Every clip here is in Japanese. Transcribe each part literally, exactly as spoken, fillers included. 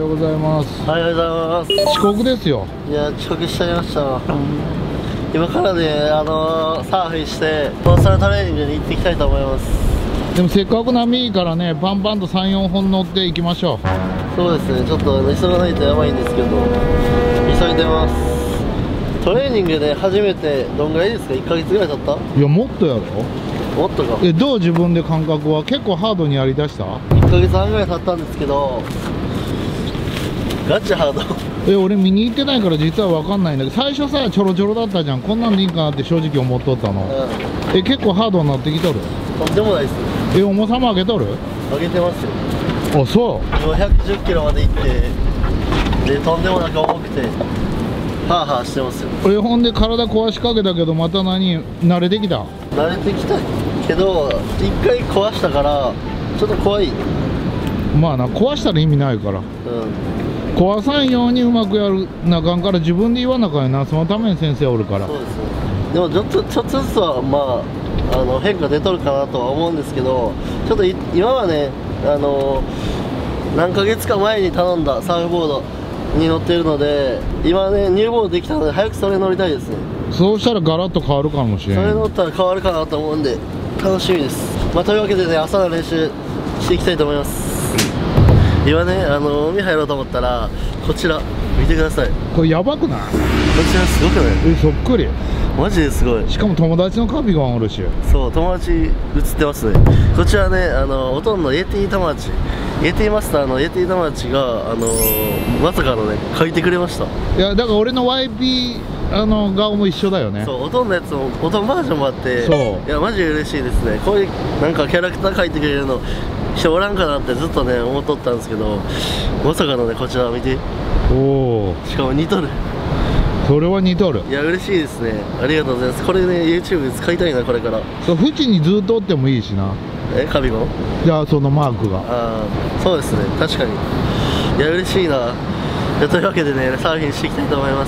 ようございます。 おはようございます。 遅刻ですよ。 いや、遅刻しちゃいましたわ。今からね、あのー、サーフィンしてパーソナルトレーニングに行っていきたいと思います。 でもせっかく波いいからね、パンパンとさん、よんほん乗っていきましょう。 そうですね、ちょっと急がないとやばいんですけど、急いでます。トレーニングで初めてどんぐらいですか？いっかげつぐらい経った？ いや、もっとやろ。 もっとか。 え、どう自分で感覚は結構ハードにやりだした？ いっかげつはんぐらい経ったんですけど、ガチハード。 え、俺見に行ってないから実は分かんないんだけど、最初さちょろちょろだったじゃん。こんなんでいいかなって正直思っとったの、うん、え、結構ハードになってきとる？ とんでもないです。 え、重さも上げとる？ 上げてますよ。 あ、そう。 今ひゃくじゅっキロまで行ってで、とんでもなく重くてハーハーしてますよ。 え、ほんで体壊しかけたけどまた何慣れてきた？ 慣れてきたけど一回壊したからちょっと怖い。 まあな、壊したら意味ないから、うん、壊さんようにうまくやるなあかんから自分で言わなあかんよな。そのために先生おるから。 そうですね。でもちょっとちょっとずつはまああの変化出とるかなとは思うんですけど、ちょっと今はね、あの何ヶ月か前に頼んだサーフボードに乗っているので、今ねニューボードできたので早くそれ乗りたいですね。 そうしたらガラッと変わるかもしれん。 それ乗ったら変わるかなと思うんで楽しみです。まあ、というわけでね、朝の練習していきたいと思います。今ね、あの海入ろうと思ったらこちら見てください。 これやばくない？ こちらすごくない？ え、そっくり。 マジですごい。 しかも友達のカビがおるし。 そう、友達映ってますね。こちらね、あのおとんのイエティ友達、イエティマスターのイエティ友達があのまさかのね書いてくれました。 いや、だから俺の ワイピー あの顔も一緒だよね。 そう、おとんのやつもおとんバージョンもあって、 そう、 いやマジ嬉しいですね。こういうなんかキャラクター書いてくれるの人おらんかなってずっとね思っとったんですけど、まさかのねこちら見て。 おお、 しかも似とる。 それは似とる。 いや嬉しいですね。ありがとうございます。これね YouTube で使いたいな、これから。 そう、縁にずっとおってもいいしな。 え、カビゴン？ いや、そのマークが。 ああ、そうですね、確かに。いや嬉しいな。というわけでね、サーフィンしていきたいと思います。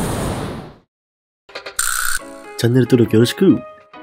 チャンネル登録よろしく。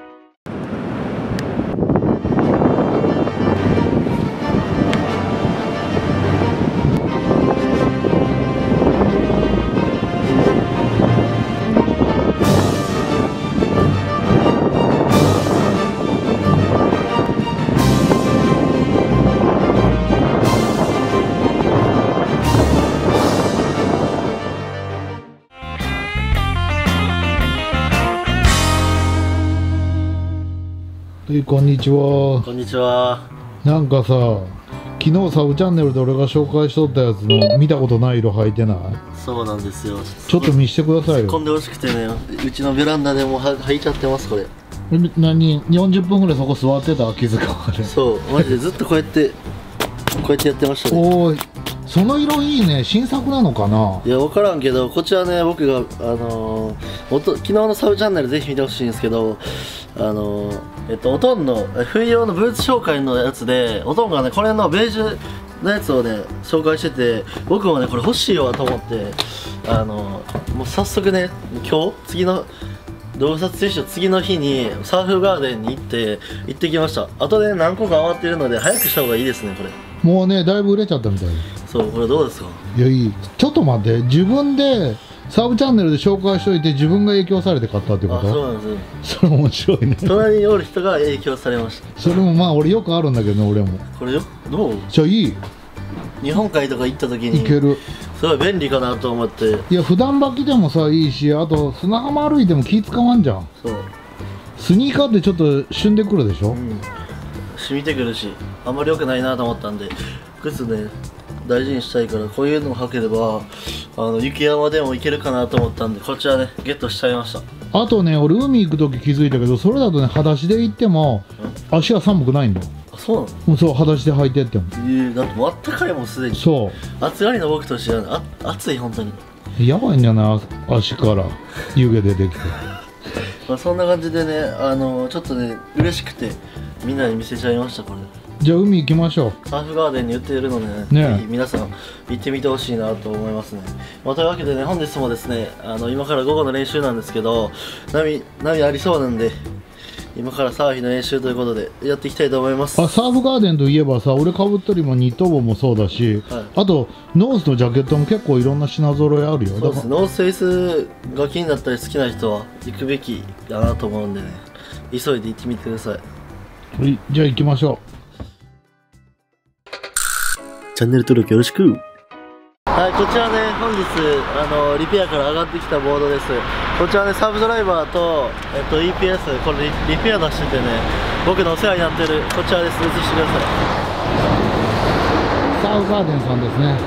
はい、こんにちは。 こんにちは。 なんかさ、昨日サブチャンネルで俺が紹介しとったやつの見たことない色履いてない？ そうなんですよ。 ちょっと見してくださいよ。 突っ込んでほしくてね、うちのベランダでもう履いちゃってます、これ。 何、よんじゅっぷんぐらいそこ座ってた？気づかあれ。 そう、マジでずっとこうやってこうやってやってましたね。 おーい、その色いいね。新作なのかな？ いや分からんけど、こちらね、僕があのー、おと昨日のサブチャンネルぜひ見てほしいんですけど、あのー、えっとおとんの冬用のブーツ紹介のやつで、おとんがねこれのベージュのやつをね紹介してて、僕もねこれ欲しいわと思って、あのー、もう早速ね今日次の動画撮影し次の日にサーフガーデンに行って行ってきました。あとで、ね、何個か余ってるので早くした方がいいですね。これもうね、だいぶ売れちゃったみたい。 そう、これどうですか？ いや、いい。ちょっと待って、自分でサブチャンネルで紹介しといて自分が影響されて買ったってこあ、 と？ そうなんですよ。 それ面白いね。 隣におる人が影響されました。 それもまあ俺よくあるんだけどね、俺も。 これよ、どう？ じゃあいい？ 日本海とか行った時にいける。 すごい便利かなと思って。 いや、普段履きでもさいいし、あと砂浜歩いても気使わんじゃん。 そう、 スニーカーってちょっと旬でくるでしょ、うん、 染みてくるし、あんまり良くないなと思ったんで、靴ね大事にしたいから、こういうのを履ければあの雪山でも行けるかなと思ったんで、こちらねゲットしちゃいました。 あとね、俺海行く時気づいたけど、それだとね裸足で行っても足は寒くないんだよ。 あ、そうなの？ もうそう、裸足で履いてっても。 えー、だってもうあったかいもんすでに。そう、 暑がりの僕としてはあ暑い、本当にやばいんじゃない？足から湯気出てきてまあそんな感じでね、あのー、ちょっとね嬉しくてみんなに見せちゃいました。これじゃあ海行きましょう。 サーフガーデンに売っているので ね, ねぜひ皆さん行ってみてほしいなと思いますね。まあ、というわけでね、本日もですね、あの今から午後の練習なんですけど、波波ありそうなんで今からサーフィンの練習ということでやっていきたいと思います。 あ、サーフガーデンといえばさ、俺かぶっとりもニット帽もそうだし、はい、あとノースのジャケットも結構いろんな品揃えあるよ。 そうですね、ノースフェイスが気になったり好きな人は行くべきだなと思うんでね、急いで行ってみてください。 はい、じゃあ行きましょう。 チャンネル登録よろしく。はい、こちらね、本日あのリペアから上がってきたボードです。こちらね、サブドライバーと、えっと、イーピーエス、これリ、リペア出しててね、僕のお世話になってるこちらです。映してください。 サウガーデンさんですね。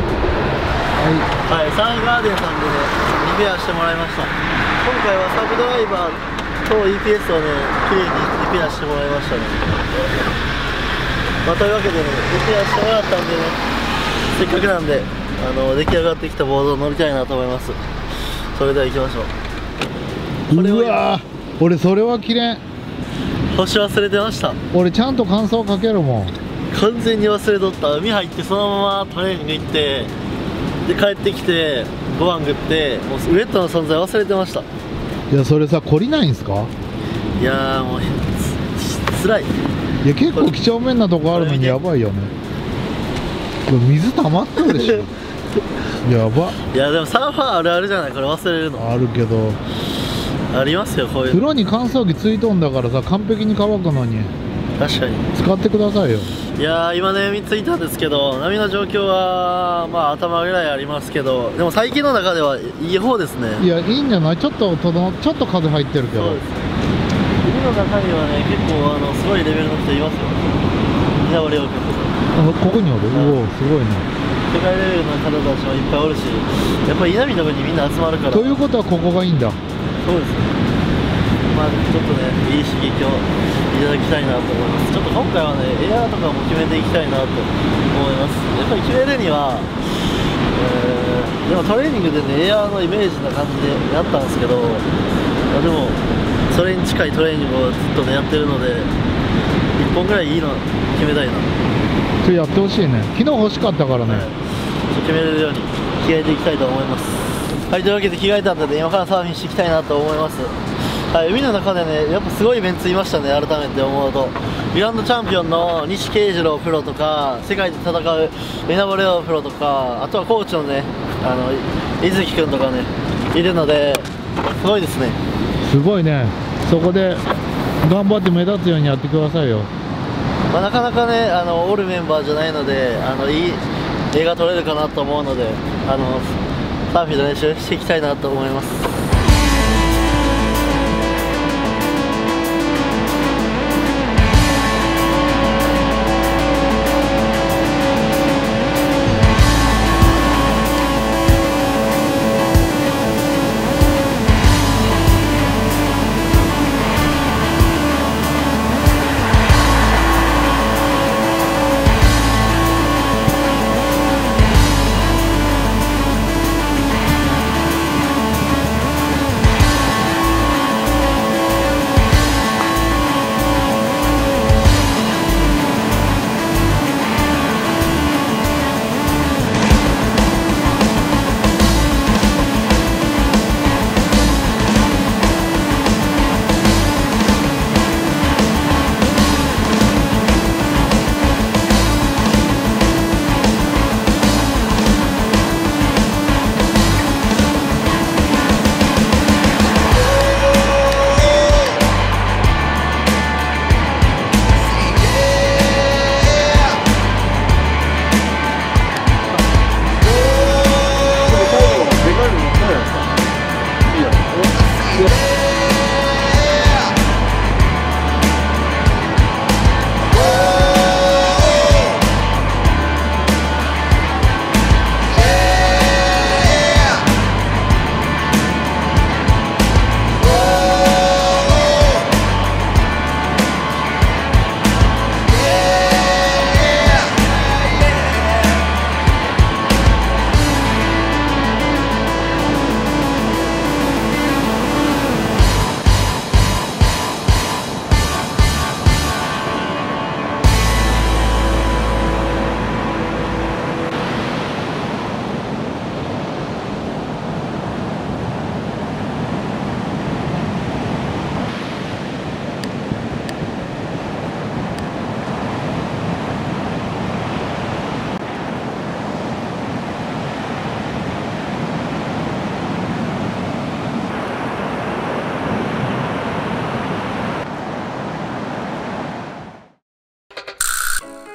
はい、はい、サウガーデンさんでね、リペアしてもらいました。今回はサブドライバーと イーピーエス をね、綺麗にリペアしてもらいましたね。まあ、というわけでね、リペアしてもらったんでね、せっかくなんであの出来上がってきたボードを乗りたいなと思います。それでは行きましょう。これうわー、俺それは綺麗。 星忘れてました。 俺ちゃんと感想かけるもん。 完全に忘れとった。海入ってそのままトレーニング行ってで帰ってきてごばん食って、もうウェットの存在忘れてました。 いや、それさ、懲りないんすか？ いやー、もうつつらい。 いや、結構几帳面なとこあるのにやばいよね。水溜まってるでしょ。やば。 いやでもサーファーあるあるじゃない、これ忘れるの。 あるけどありますよ、こういう風呂に乾燥機ついとんだからさ、完璧に乾くのに確かに使ってくださいよ。 いやー、今ね海ついたんですけど、波の状況はまあ頭ぐらいありますけど、でも最近の中ではいい方ですね。 いや、いいんじゃない。ちょっととどちょっと風入ってるけど。 そうです。海の中にはね、結構あのすごいレベルの人いますよ。みなおりょうくんとか。 ここにおる。うお、すごいね。 世界レベルの方たちもいっぱいおるし、やっぱり稲見のとこにみんな集まるから。 ということはここがいいんだ。 そうですね。まあちょっとね、いい刺激をいただきたいなと思います。ちょっと今回はね、エアーとかも決めていきたいなと思います。やっぱり決めるには、えー、でもトレーニングでね、エアーのイメージな感じでやったんですけど、でもそれに近いトレーニングをずっとねやってるので、いっぽんぐらいいいの決めたいな。 それやってほしいね。昨日欲しかったからね、はい、 決めれるように着替えていきたいと思います。はい、というわけで着替えたんで、ね、今からサーフィンしていきたいなと思います。はい、海の中でね、やっぱすごいメンツいましたね。改めて思うと、グランドチャンピオンの西慶次郎プロとか、世界で戦う稲森亮プロとか、あとはコーチのね、あの伊月君とかねいるので、すごいですね。 すごいね。そこで頑張って目立つようにやってくださいよ。 まあ、なかなかね、あのおるメンバーじゃないので、あのいい映画撮れるかなと思うので、あのサーフィンの練習していきたいなと思います。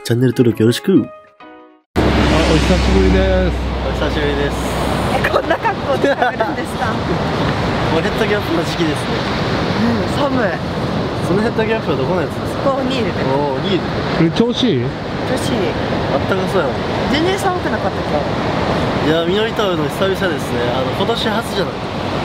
チャンネル登録よろしく。 あ、お久しぶりです。 お久しぶりです。 え、こんな格好で食べるんですか？ もうヘッドキャップの時期ですね。 うん、寒い。 そのヘッドキャップはどこのやつですか？ ここにいるで。 おお、いいね。 え、調子いい？ 女子、 あったかそうやもん。 全然寒くなかった今日。 いや、みのりと会うの久々ですね。あの、今年初じゃない。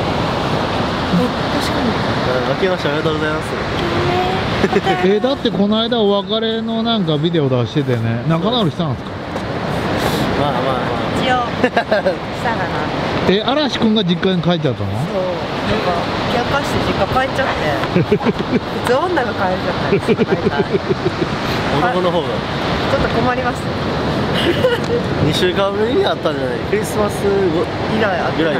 確かに。 うん、明けましておめでとうございます。 え、だってこの間お別れのなんかビデオ出しててね、仲直りしたんですか？ まあまあまあ。 一応したかな。 え、嵐くんが実家に帰っちゃったの？ そう、なんか喧嘩して実家帰っちゃって。普通女が帰っちゃったりする大体。 男の方が。 ちょっと困ります。 にしゅうかんぶりに会ったんじゃない？クリスマス後以来会ってない。 ぐらいか。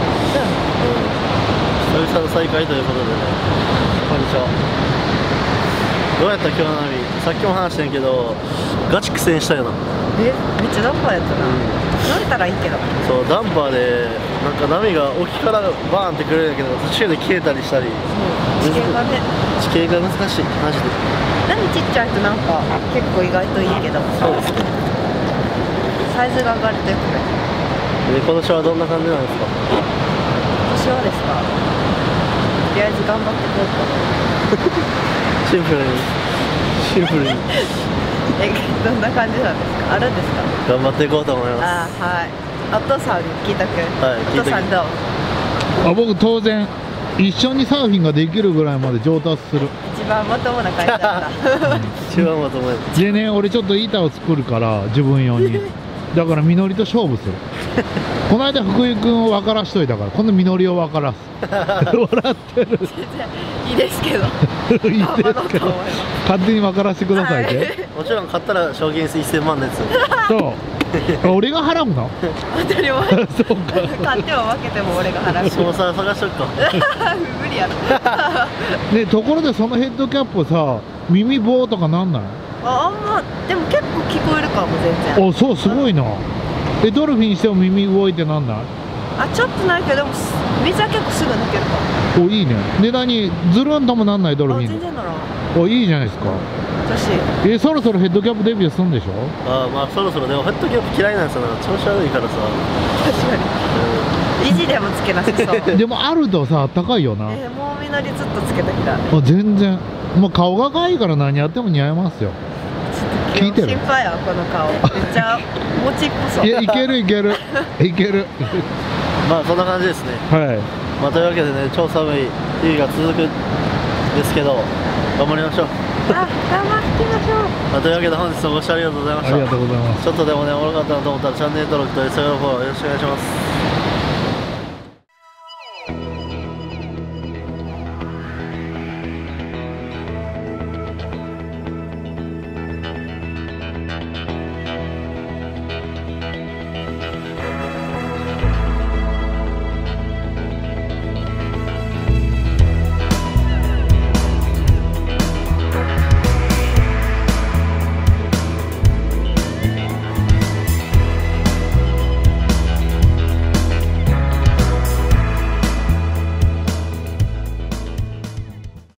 久々の再会ということでね。こんにちは。どうやった今日の波？さっきも話してんけど、ガチ苦戦したよな。 え、めっちゃダンパーやったな。乗れたらいいけど。 そう、ダンパーでなんか波が沖からバーンってくるんだけど、途中で消えたりしたり、 地形がね。 地形が難しいマジで。 波ちっちゃいとなんか結構意外といいけど。 そうですね。 サイズが上がるとよくね。 で、今年はどんな感じなんですか？ 今年はですか。とりあえず頑張っていこうか。 シンプルにシンプルにえ、どんな感じなんですか？あるんですか？ 頑張っていこうと思います。 あー、はい。お父さんに聞いたく。 はい聞いたくお父さんどう？ あ、僕当然一緒にサーフィンができるぐらいまで上達する。 一番まともな感じだった。 一番まとめる。 でね、俺ちょっと板を作るから自分用に。だからみのりと勝負する。この間福井くんを分からしといたから、今度みのりを分からす。笑ってる。 全然いいですけど。 いいですけど頑張ろうと思います勝手に分からせてくださいって、 はいもちろん買ったら賞金いっせんまんのやつ。 そう俺が払うの？ 当たり前。 そうか。 買っても負けても俺が払う。 スポンサー探しとくか。 無理やろ。 ね、ところでそのヘッドキャップさ、耳棒とかなんない？ あ、あんまでも結構聞こえるかも全然。 あ、そう、すごいな。え、ドルフィンしても耳動いてなんない？ あ、ちょっとないけど、でも水は結構すぐ抜けるかも。 お、いいね。で、何ズルンともなんないドルあ、 フィン。 全然ならん。 お、いいじゃないですか。 女子。 え、そろそろヘッドキャップデビューするんでしょ？ ああ、まあそろそろ。でもヘッドキャップ嫌いなんですよ。なんか調子悪いからさ。 確かに。意地でもつけなさそう。 でもあるとさ、高いよな。 えー、もうみのりずっとつけてきた。 あ、全然。もう顔が可愛いから何やっても似合いますよ。聞いてる？ 心配やこの顔。めっちゃもちっぽそう。 いや、いけるいける。いける。 まあそんな感じですね。 はい。 まあというわけでね、超寒い日が続くんですけど、頑張りましょう。 あ、頑張ってみましょう。 まあというわけで本日もご視聴ありがとうございました。 ありがとうございます。 ちょっとでもね、おもろかったなと思ったらチャンネル登録と エスエヌ フォローよろしくお願いします。